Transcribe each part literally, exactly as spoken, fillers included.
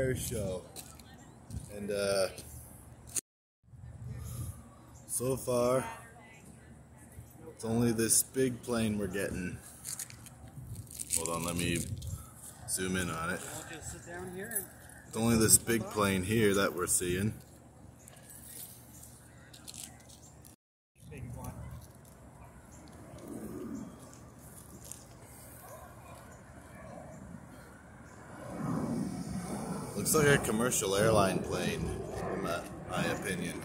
air show. And uh, so far, it's only this big plane we're getting. Hold on, let me zoom in on it. It's only this big plane here that we're seeing. Looks like a commercial airline plane, in my, my opinion.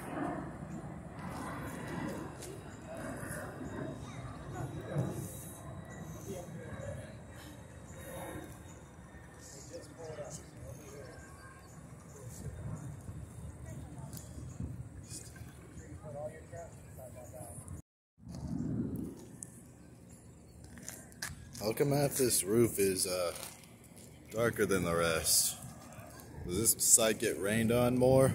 How come half this roof is uh, darker than the rest? Does this side get rained on more?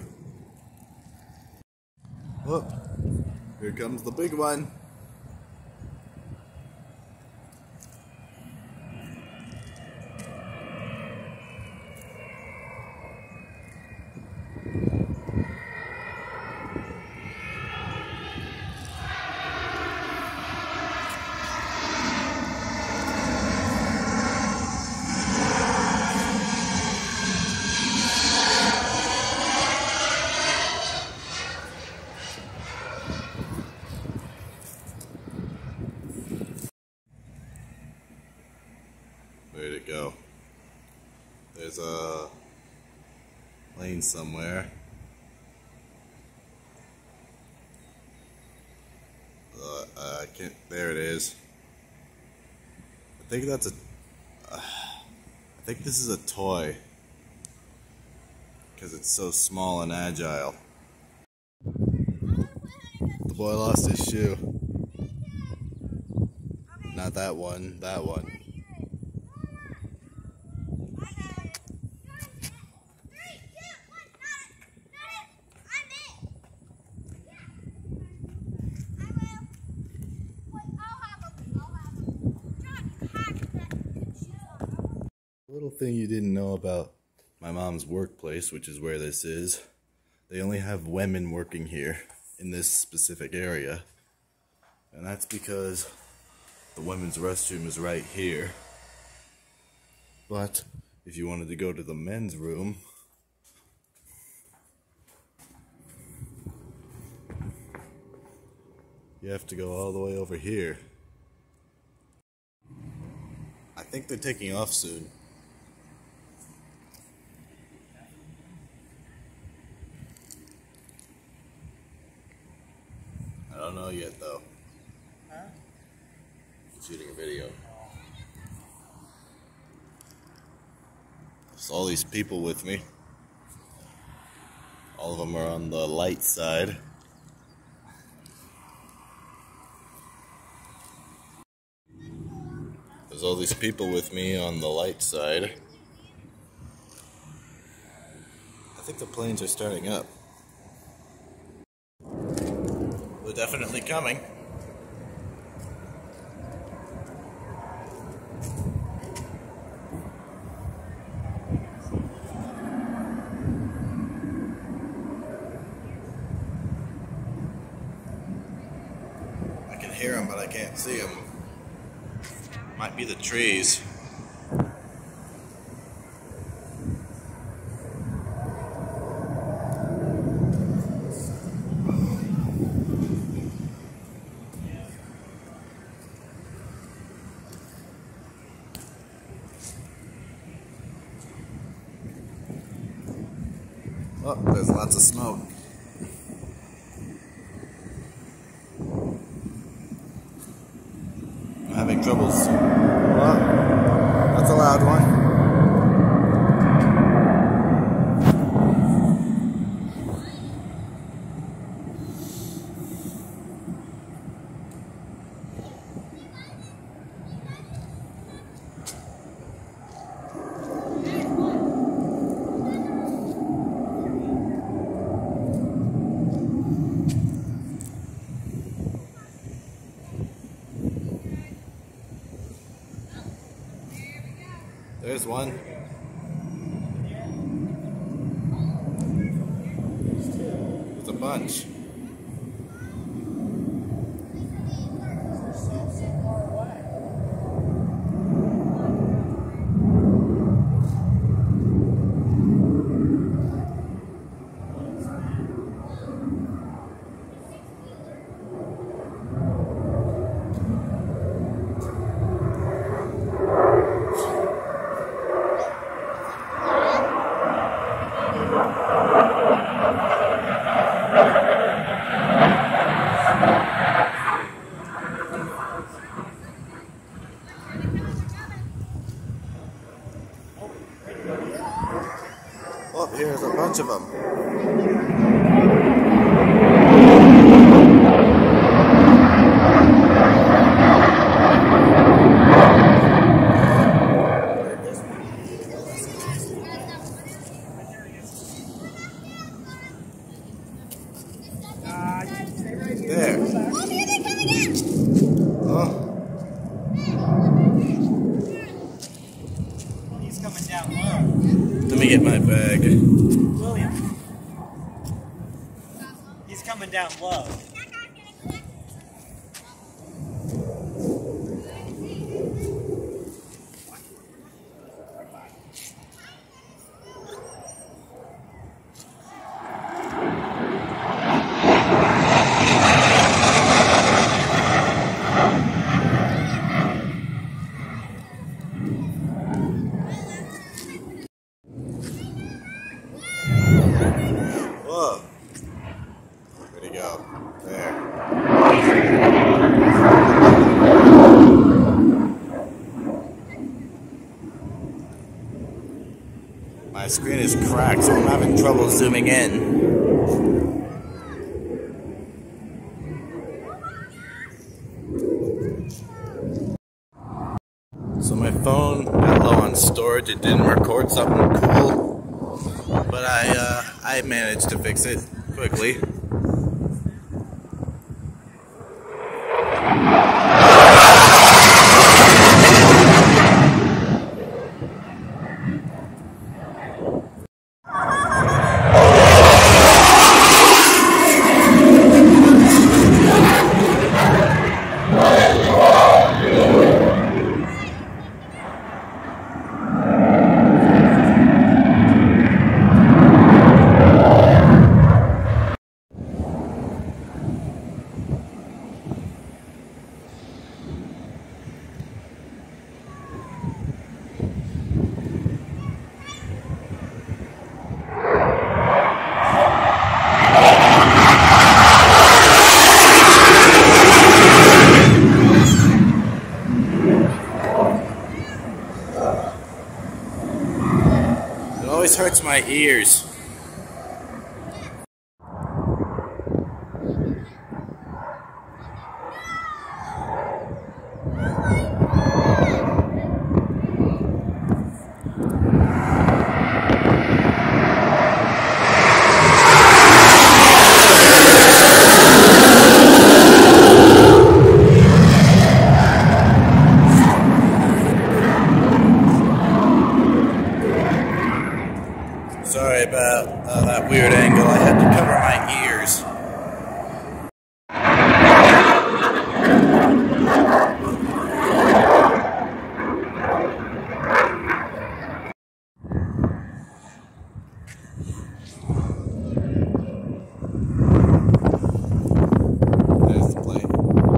Whoop! Here comes the big one. Where'd it go? There's a lane somewhere. Uh, I can't. There it is. I think that's a. Uh, I think this is a toy because it's so small and agile. The boy lost his shoe. Not that one. That one. Little thing you didn't know about my mom's workplace, which is where this is, they only have women working here in this specific area, and that's because the women's restroom is right here. But if you wanted to go to the men's room, you have to go all the way over here. I think they're taking off soon. I don't know yet, though. Huh? I'm shooting a video. There's all these people with me. All of them are on the light side. There's all these people with me on the light side. I think the planes are starting up. They're definitely coming. I can hear them, but I can't see them. Might be the trees. Oh, there's lots of smoke. I'm having troubles. Well, that's a loud one. There's one. bunch. Oh, here's a bunch of them. There. Oh. He's coming down low. Let me get my bag. William. He's coming down low. Whoa. Where'd he go? There. My screen is cracked, so I'm having trouble zooming in. So my phone got low on storage, it didn't record something cool, but I, uh, I managed to fix it quickly. It always hurts my ears. Sorry about uh, that weird angle. I had to cover my ears. There's the plate.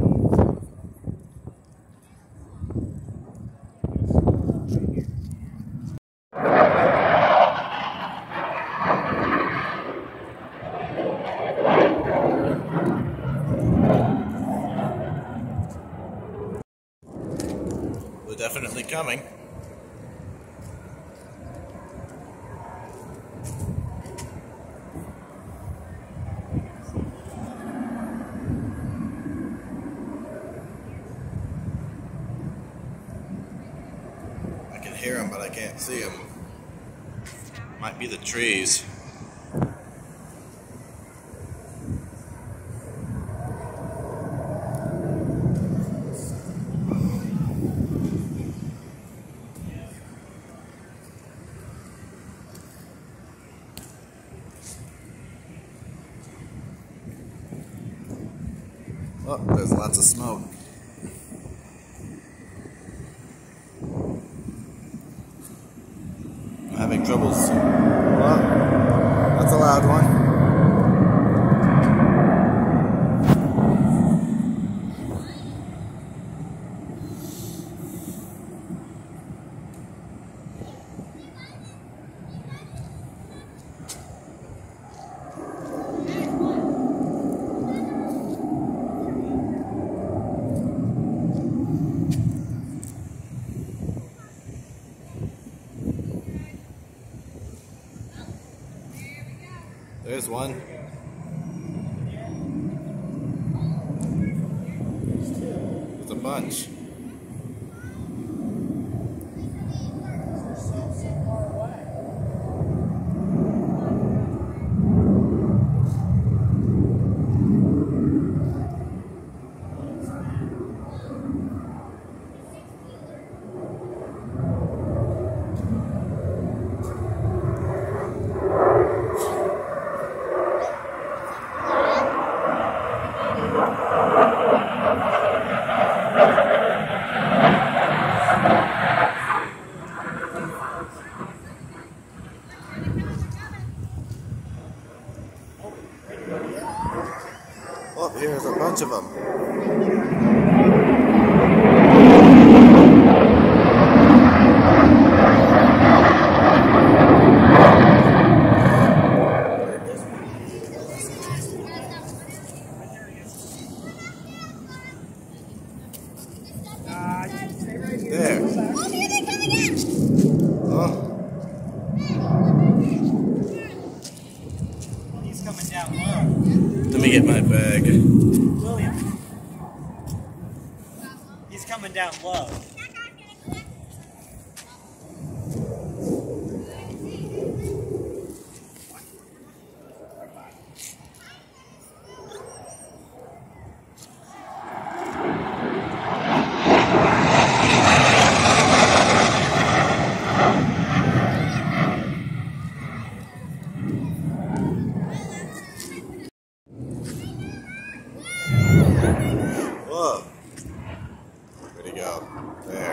They're definitely coming. I can hear them, but I can't see them. Might be the trees. Oh, there's lots of smoke. I'm having troubles. Well, that's a loud one. There's one. There's a bunch. Oh, here's a bunch of them. There. Oh. He's coming down low. Let me get my bag. William. He's coming down low. Whoa. Where'd he go? There.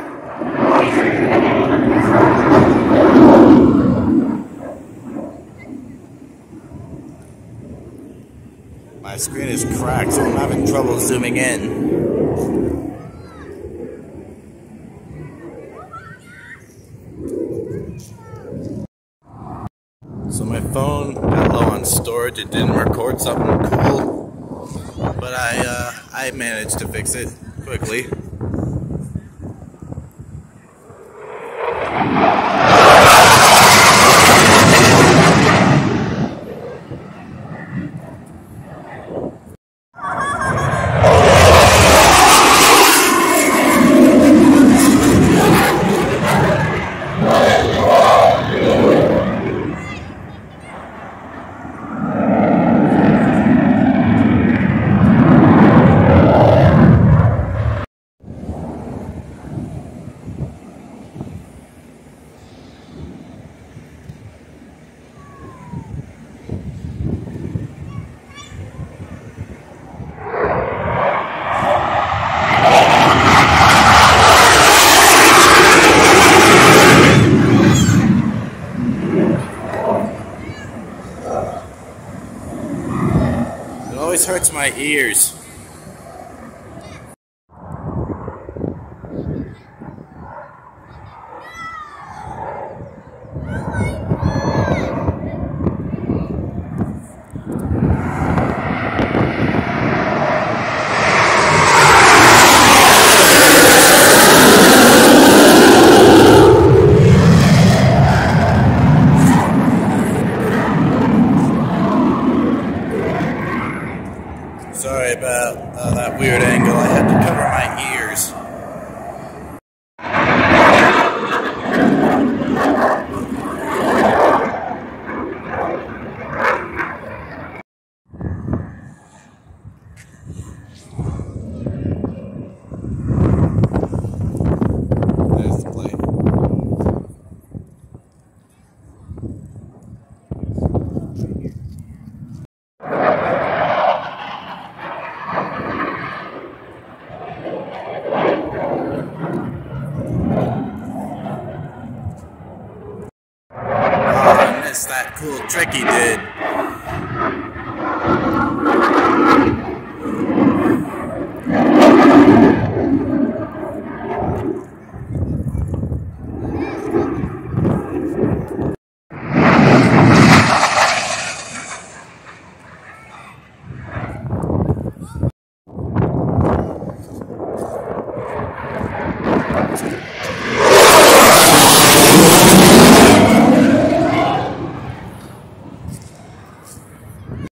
My screen is cracked, so I'm having trouble zooming in. So my phone got low on storage, it didn't record something cool, but I, uh, I managed to fix it quickly. It always hurts my ears. Sorry about uh, that weird angle. I had to cover my ears. There's the plate. cool trick he did.